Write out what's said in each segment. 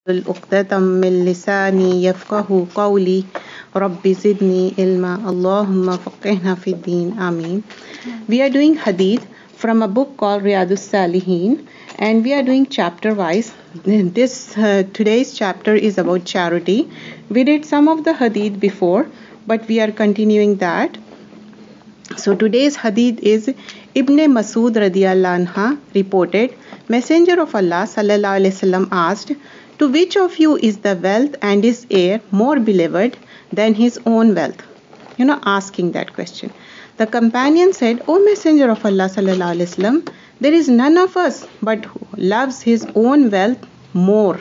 عقدة من لساني يفقه قولي رب زدني علما اللهم فقهنا في الدين Ameen. We are doing hadith from a book called Riyadus Salihin and we are doing chapter wise. This today's chapter is about charity. We did some of the hadith before but we are continuing that. So today's hadith is Ibn Masud radiyallahu anha reported, Messenger of Allah sallallahu alaihi wasallam asked, to which of you is the wealth and his heir more beloved than his own wealth? Asking that question. The companion said, O Messenger of Allah sallallahu alaihi wasallam, there is none of us but who loves his own wealth more.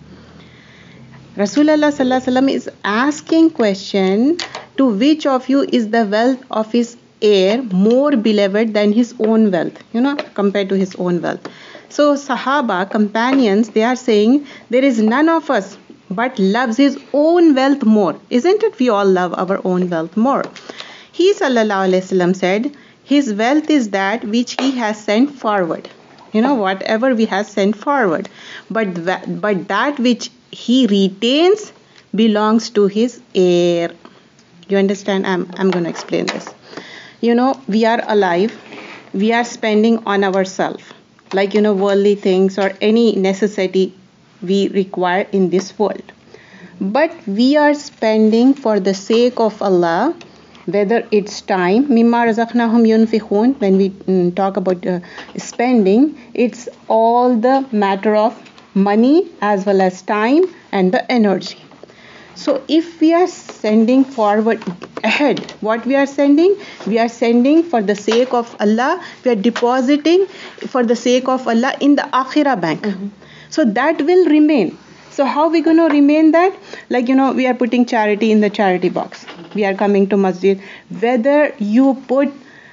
Rasulullah sallallahu alaihi wasallam is asking question, to which of you is the wealth of his heir more beloved than his own wealth, compared to his own wealth. So Sahaba, companions, they are saying there is none of us but loves his own wealth more. Isn't it? We all love our own wealth more. He sallallahu alaihi wasallam said, his wealth is that which he has sent forward. Whatever we have sent forward. But that which he retains belongs to his heir. You understand? I'm going to explain this. We are alive. We are spending on ourselves. Like, worldly things or any necessity we require in this world. But we are spending for the sake of Allah, whether it's time, mimma razaqnahum yunfiqun, when we talk about spending, it's all the matter of money as well as time and the energy. So if we are sending forward ahead, what we are sending? We are sending for the sake of Allah. We are depositing for the sake of Allah in the Akhirah bank. So that will remain. So how we going to remain that? Like, we are putting charity in the charity box. We are coming to masjid. Whether you put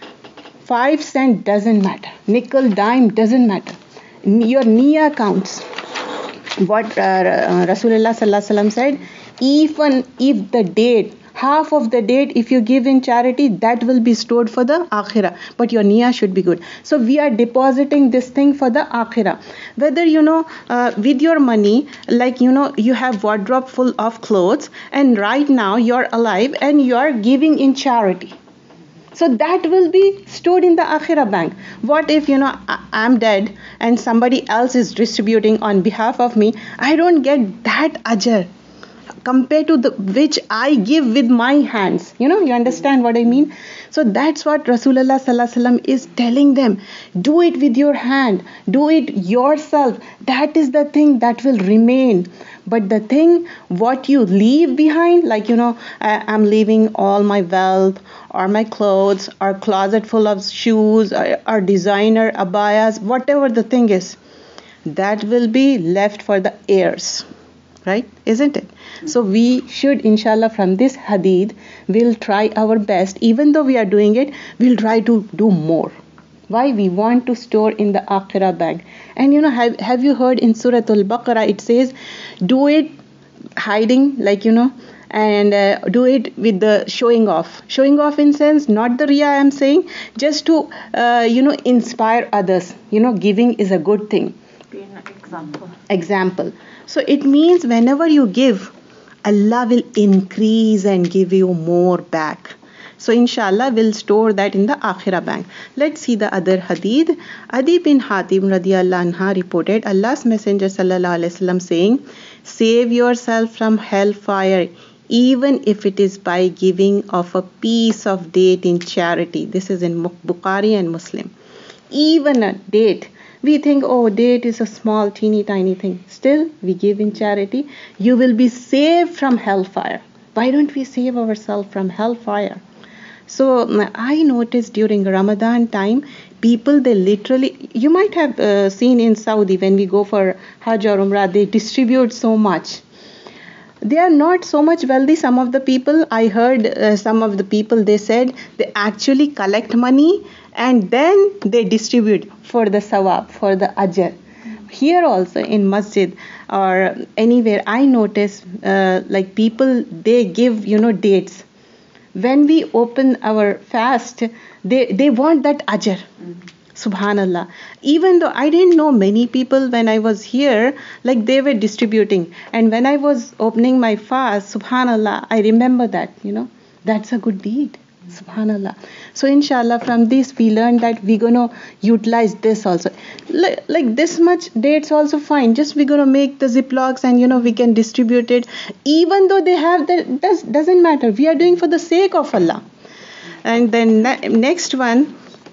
5 cents doesn't matter. Nickel, dime doesn't matter. Your niyyah counts. What Rasulullah sallallahu alaihi wasallam said, even if the date, half of the date, if you give in charity, that will be stored for the akhirah. But your niyyah should be good. So we are depositing this thing for the akhirah. Whether, with your money, like, you have wardrobe full of clothes and right now you're alive and you're giving in charity. So that will be stored in the Akhirah bank. What if, I'm dead and somebody else is distributing on behalf of me? I don't get that ajr compared to the which I give with my hands. You understand what I mean? So that's what Rasulullah sallallahu alaihi wasallam is telling them. Do it with your hand. Do it yourself. That is the thing that will remain. But the thing, what you leave behind, like, I'm leaving all my wealth or my clothes or closet full of shoes or designer abayas, whatever the thing is, that will be left for the heirs. Right? Isn't it? So we should, inshallah, from this hadith, we'll try our best. Even though we are doing it, we'll try to do more. Why? We want to store in the Akhirah bank. And have you heard in Surah Al-Baqarah, it says, do it hiding, like, and do it with the showing off. Showing off in sense, not the riya I'm saying, just to, inspire others. Giving is a good thing. Be an example. Example. So it means whenever you give, Allah will increase and give you more back. So inshallah we'll store that in the Akhirah bank. Let's see the other hadith. Adi bin Hatim radiyallahu anha reported Allah's Messenger sallallahu alaihi wasallam saying, save yourself from hellfire even if it is by giving of a piece of date in charity. This is in Bukhari and Muslim. Even a date. We think, oh, date is a small, teeny, tiny thing. Still, we give in charity. You will be saved from hellfire. Why don't we save ourselves from hellfire? So I noticed during Ramadan time, people, they literally, you might have seen in Saudi when we go for Hajj or Umrah, they distribute so much. They are not so much wealthy. Some of the people, I heard some of the people, they said they actually collect money and then they distribute for the sawab, for the ajr. Here also in masjid or anywhere, I notice like people, they give, dates. When we open our fast, they want that ajr. Subhanallah. Even though I didn't know many people when I was here, like they were distributing. And when I was opening my fast, Subhanallah, I remember that. That's a good deed. Subhanallah. So inshallah from this we learned that we're gonna utilize this also. Like this much dates also fine. Just we're gonna make the ziplocs and we can distribute it. Even though they have that doesn't matter. We are doing for the sake of Allah. And then next one,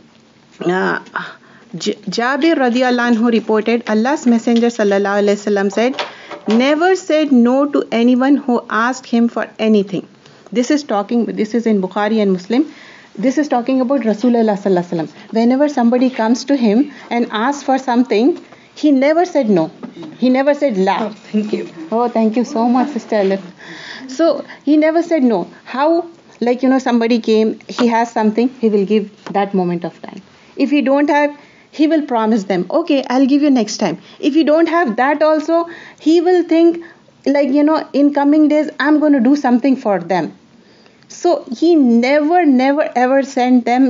Jabir radiallahu anhu reported, Allah's Messenger sallallahu alaihi wasallam said, never said no to anyone who asked him for anything. This is in Bukhari and Muslim. This is talking about Rasulullah sallallahu alaihi wasallam. Whenever somebody comes to him and asks for something, he never said no. He never said la. Oh, thank you. Oh, thank you so much, Sister Alif. So he never said no. How? Like somebody came, he has something, he will give that moment of time. If he don't have, he will promise them, okay, I'll give you next time. If you don't have that also, he will think like in coming days I'm going to do something for them. So he never ever sent them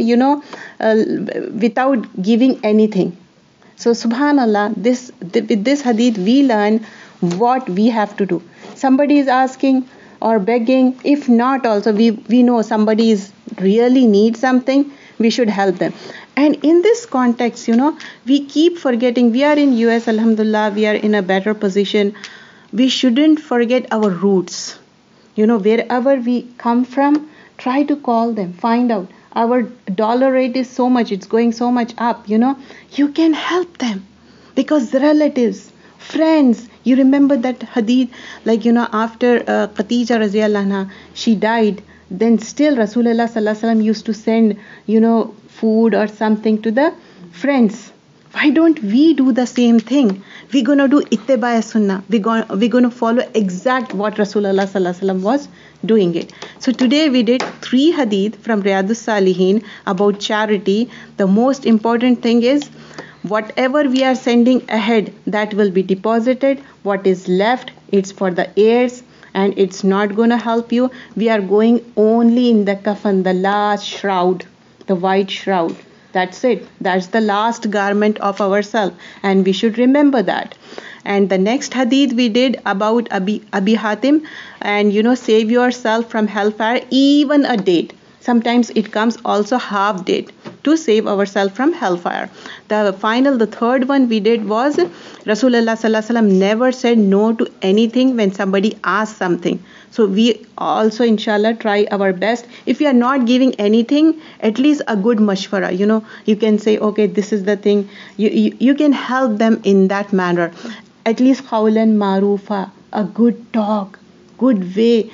without giving anything. So subhanallah, with this hadith we learn what we have to do. Somebody is asking or begging, if not also we know somebody is really needs something, we should help them. And in this context, we keep forgetting, we are in US, alhamdulillah, we are in a better position. We shouldn't forget our roots. Wherever we come from, try to call them, find out. Our dollar rate is so much, it's going so much up, you can help them. Because relatives, friends, you remember that hadith, after Khadija radhiyallahu anha, she died, then still Rasulullah sallallahu alaihi wasallam used to send, food or something to the friends. Why don't we do the same thing? We're going to do ittiba sunnah. We're going to follow exact what Rasulullah sallallahu alaihi wasallam was doing it. So today we did 3 hadith from Riyadus Salihin about charity. The most important thing is whatever we are sending ahead, that will be deposited. What is left, it's for the heirs and it's not going to help you. We are going only in the kafan, the last shroud, the white shroud. That's it. That's the last garment of ourselves. And we should remember that. And the next hadith we did about Abi Hatim and save yourself from hellfire, even a date. Sometimes it comes also half date to save ourselves from hellfire. The third one we did was Rasulullah sallallahu alaihi wasallam never said no to anything when somebody asked something. So we also inshallah try our best. If you are not giving anything, at least a good mashwara. You can say, okay, this is the thing. You can help them in that manner. At least qawlan marufa, a good talk, good way.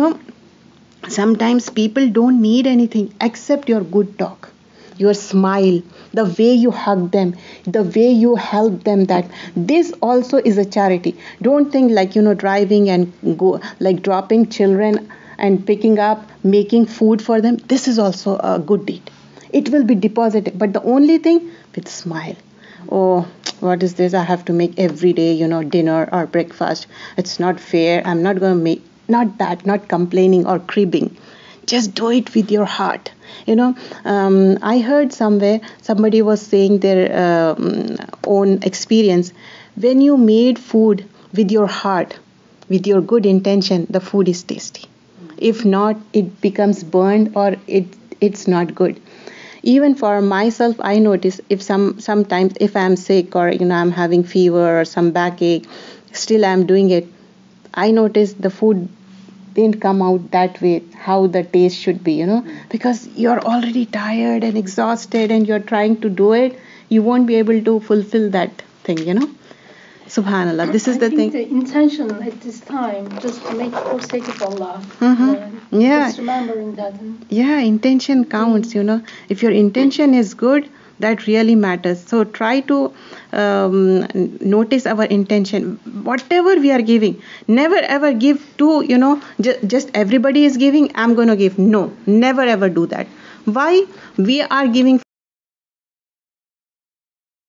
Sometimes people don't need anything except your good talk, your smile, the way you hug them, the way you help them. That this also is a charity. Don't think like driving and go like dropping children and picking up, making food for them. This is also a good deed. It will be deposited, but the only thing with smile. Oh, what is this? I have to make every day, dinner or breakfast. It's not fair. I'm not going to make. Not complaining or cribbing. Just do it with your heart. I heard somewhere somebody was saying their own experience. When you made food with your heart, with your good intention, the food is tasty. If not, it becomes burned or it's not good. Even for myself, I notice if sometimes if I'm sick or I'm having fever or some backache, still I'm doing it. I notice the food didn't come out that way, how the taste should be, because you're already tired and exhausted and you're trying to do it, you won't be able to fulfill that thing, Subhanallah, this is the thing. The intention at this time, just to make it for sake of Allah. Yeah. Just remembering that. Yeah, intention counts, If your intention is good, that really matters. So try to notice our intention. Whatever we are giving, never ever give to, just everybody is giving, I'm going to give. No, never ever do that. Why? We are giving